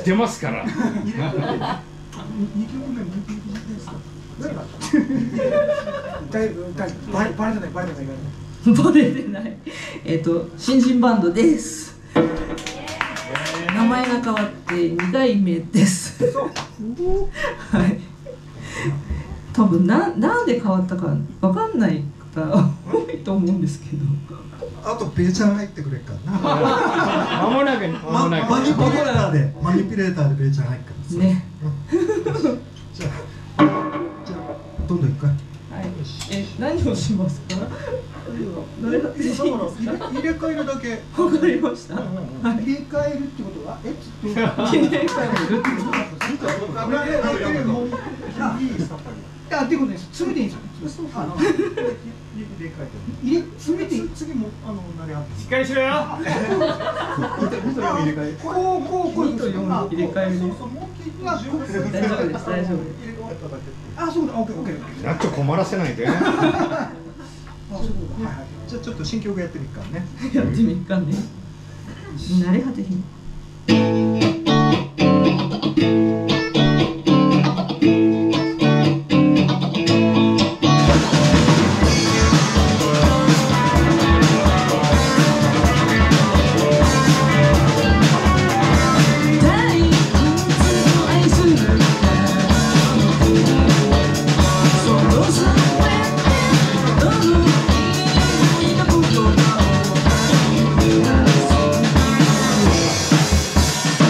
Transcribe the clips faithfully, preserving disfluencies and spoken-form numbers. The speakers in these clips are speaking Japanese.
ってますから。 にきょくめ向いていいですか。誰か。誰誰バレバレてないバレてないバレてない。えっと新人バンドです。名前が変わってにだいめです。はい。多分ななんで変わったかわかんない方多いと思うんですけど。 あとペイちゃん入ってくれっからな。 間もなく間もなく。 マニピュレーターでマニピュレーターでペイちゃん入っからね。 じゃあじゃあどんどん行くか。 はい。え何をしますか。どれが入れ替えるだけ。 わかりました。 入れ替えるってことはえっと入れ替えるってことは。 あ、っていうことです。詰めていいんですよ。あの入れ替えて。入れ詰めて次もあの何あって。 しっかりしろよ。 にとよん入れ替え。こうこうこうにとよん入れ替えです。大丈夫です大丈夫です。 あ、そうだ。オッケーオッケー。 やっと困らせないで。 じゃあちょっと新曲やってみっからね。 やってみっかね。慣れ果てひん。 「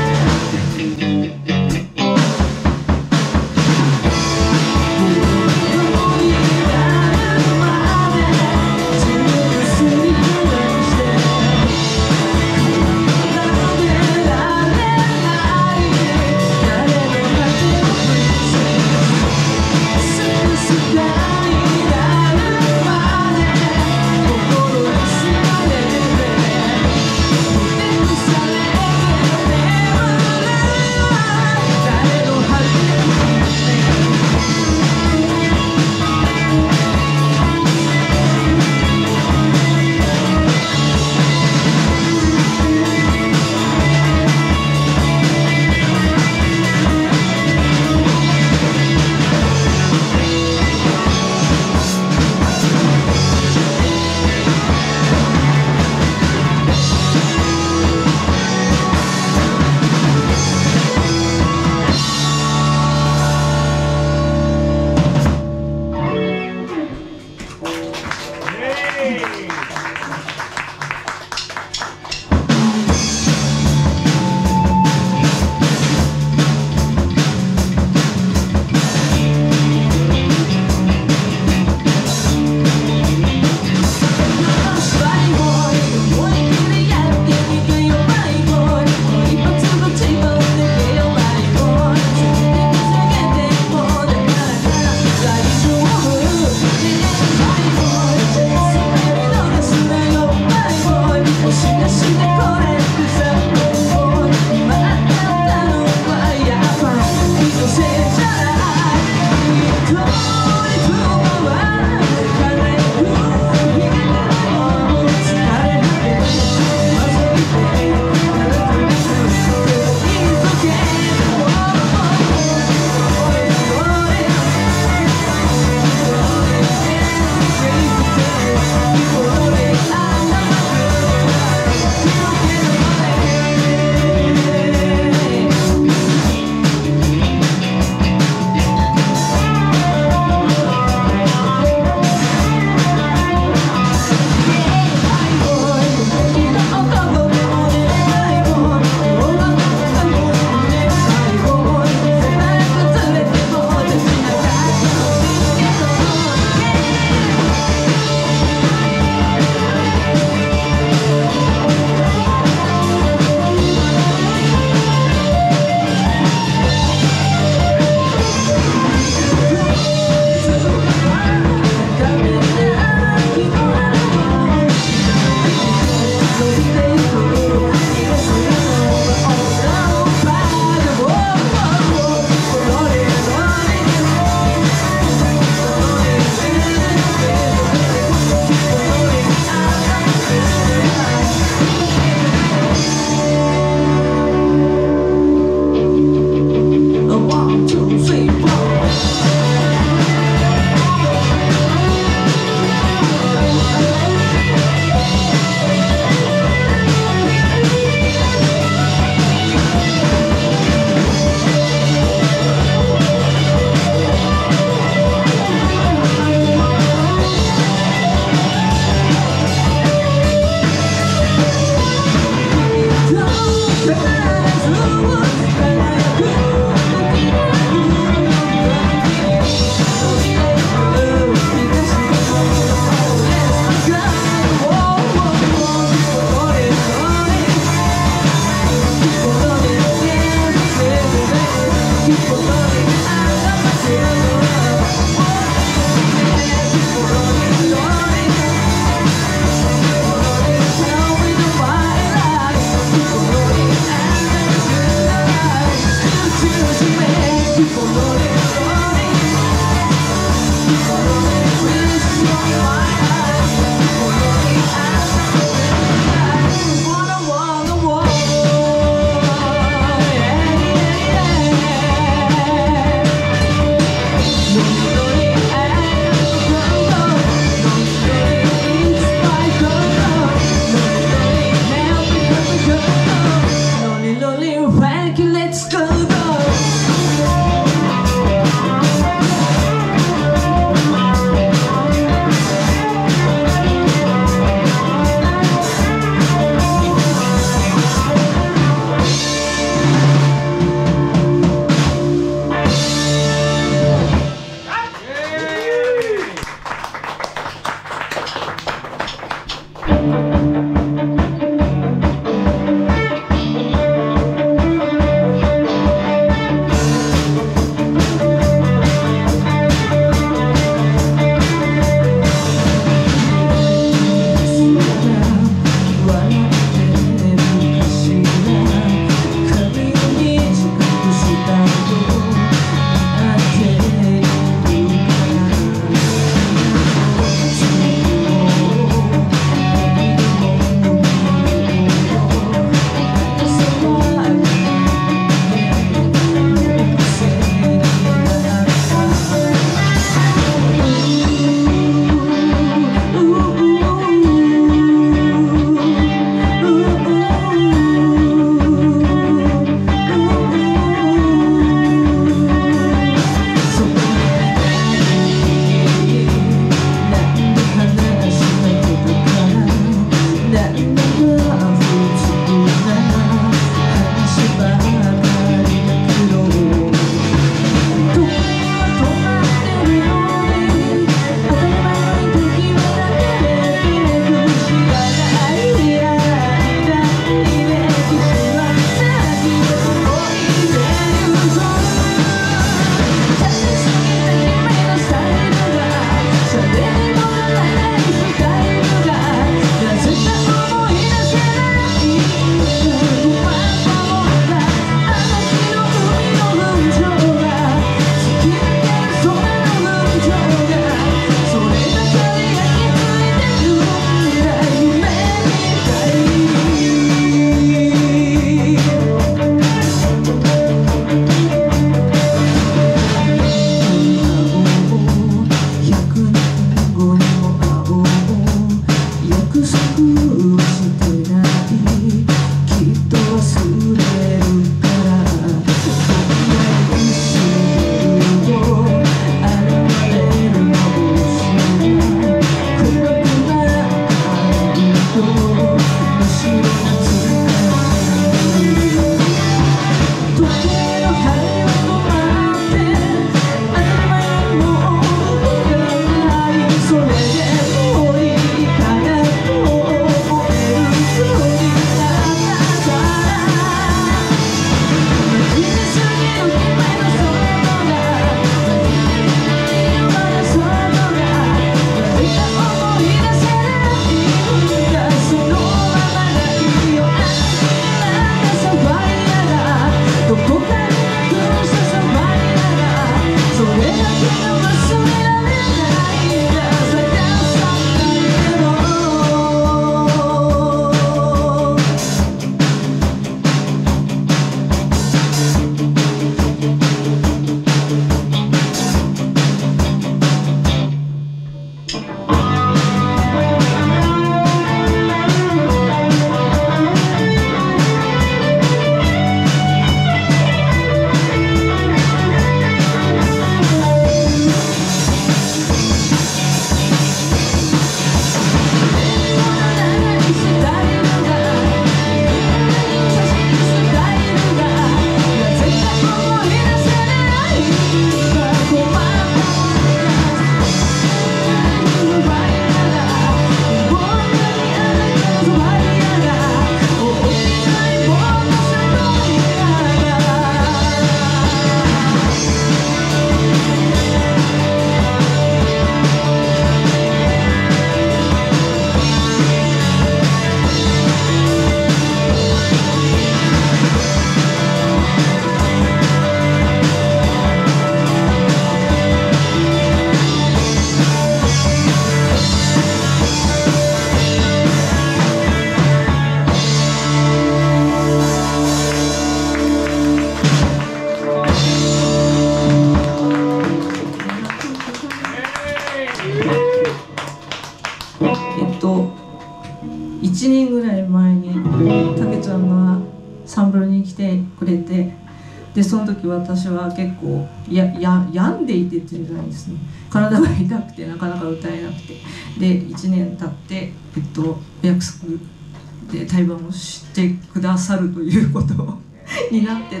いちねんぐらい前にたけちゃんがサンプルに来てくれて、でその時私は結構やや病んでいてっていうんじゃないですね、体が痛くてなかなか歌えなくて、でいちねん経って、えっと、お約束で対バンをしてくださるということになってて、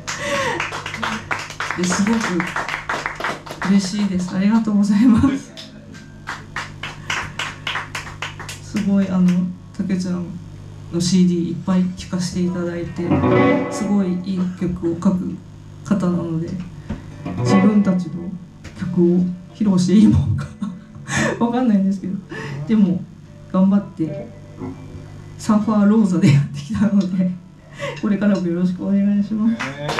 ですごく嬉しいです。ありがとうございます。すごいあのたけちゃんの シーディー いっぱい聴かせていただいて、すごいいい曲を書く方なので、自分たちの曲を披露していいもんかわかんないんですけど、でも頑張ってサーファーローザでやってきたので、これからもよろしくお願いします。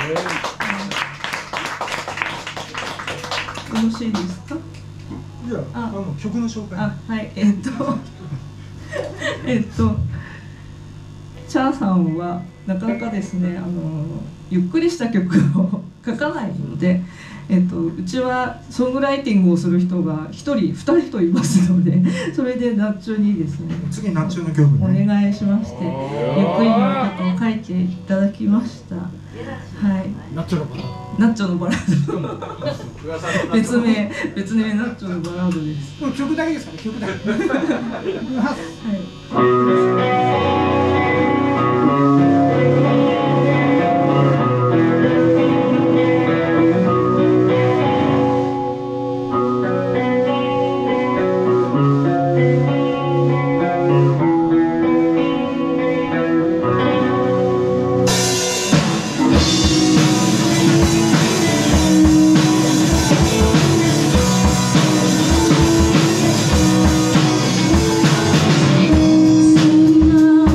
よろしいですか？ じゃあ、あの曲の紹介。 あ、はい、えっとえっとチャーさんはなかなかですね、あのゆっくりした曲を書かないので、えっと、うちはソングライティングをする人がひとりふたりといますので、それでナッチョにですね、 次ナッチョの曲ね、 お願いしまして、ゆっくりの曲を書いていただきました。はい、 ナッチョのバラード。 ナッチョのバラード別名別名ナッチョのバラードです。 これ曲だけですから、曲だけ 「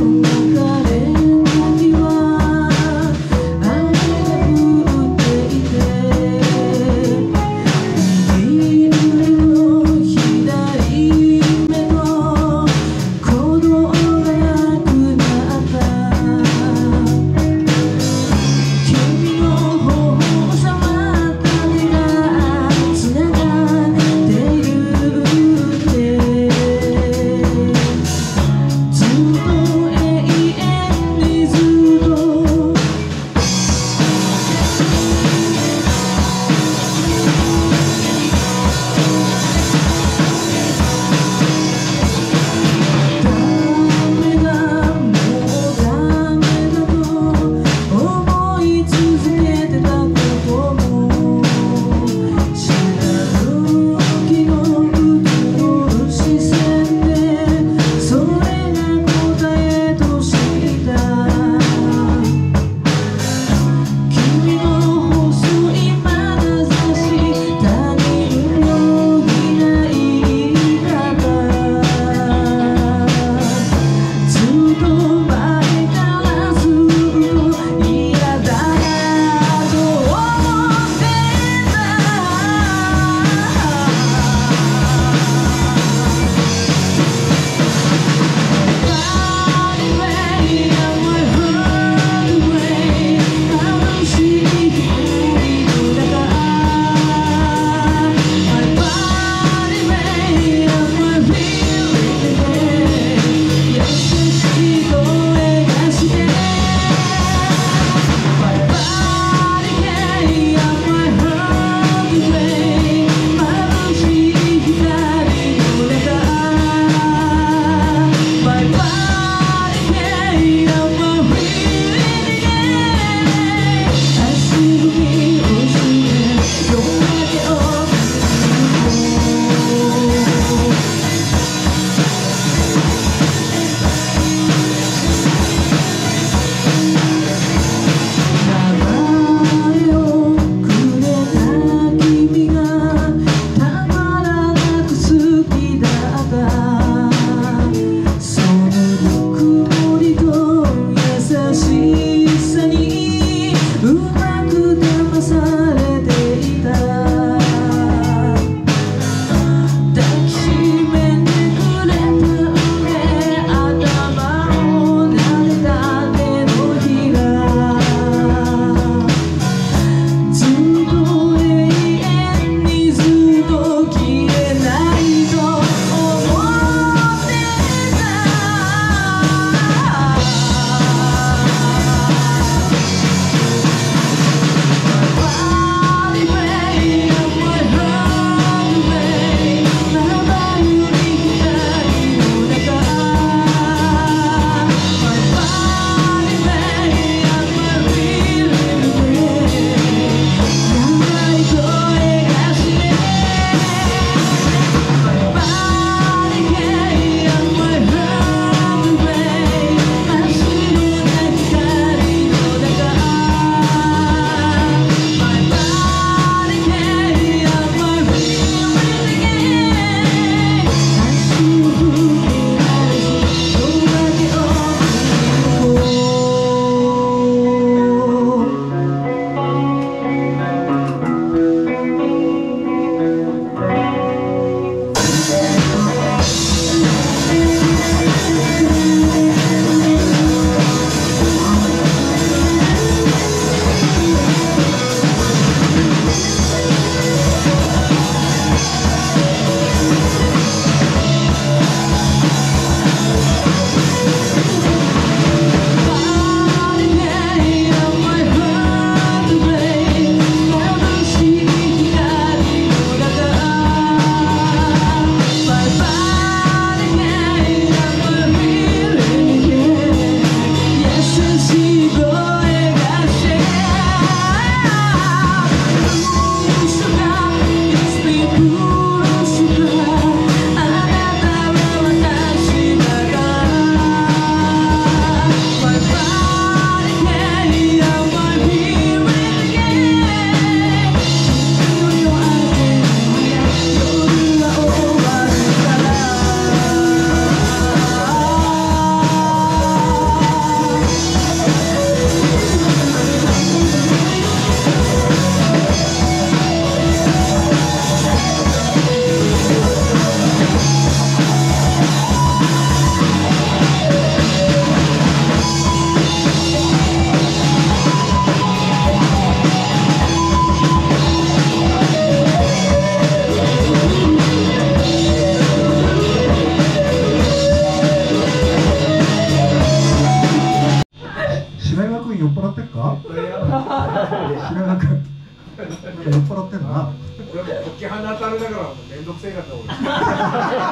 平川君なんか酔っ払ってんのな。 俺も解き放たれながらめんどくせえかった俺。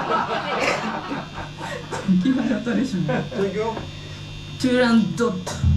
解き放たれしも。 じゃあ行くよ。 トゥーランドット。